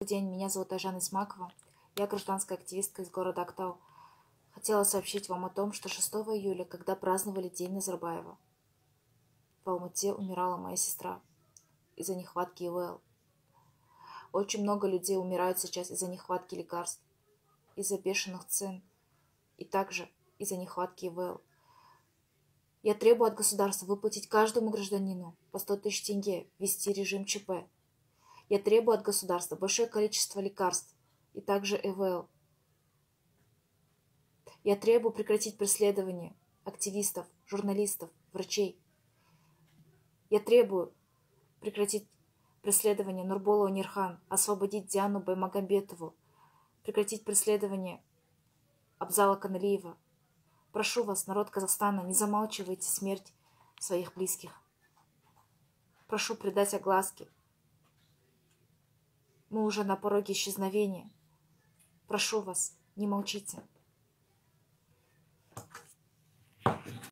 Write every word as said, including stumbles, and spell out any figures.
Добрый день, меня зовут Айжан Исмакова. Я гражданская активистка из города Актау. Хотела сообщить вам о том, что шестого июля, когда праздновали День Назарбаева, в Алмате умирала моя сестра из-за нехватки ИВЛ. Очень много людей умирают сейчас из-за нехватки лекарств, из-за бешеных цен и также из-за нехватки ИВЛ. Я требую от государства выплатить каждому гражданину по сто тысяч тенге, ввести режим ЧП. Я требую от государства большое количество лекарств и также ИВЛ. Я требую прекратить преследование активистов, журналистов, врачей. Я требую прекратить преследование Нурболова Нирхан, освободить Диану Баймагамбетову, прекратить преследование Абзала Каналиева. Прошу вас, народ Казахстана, не замалчивайте смерть своих близких. Прошу придать огласке. Мы уже на пороге исчезновения. Прошу вас, не молчите.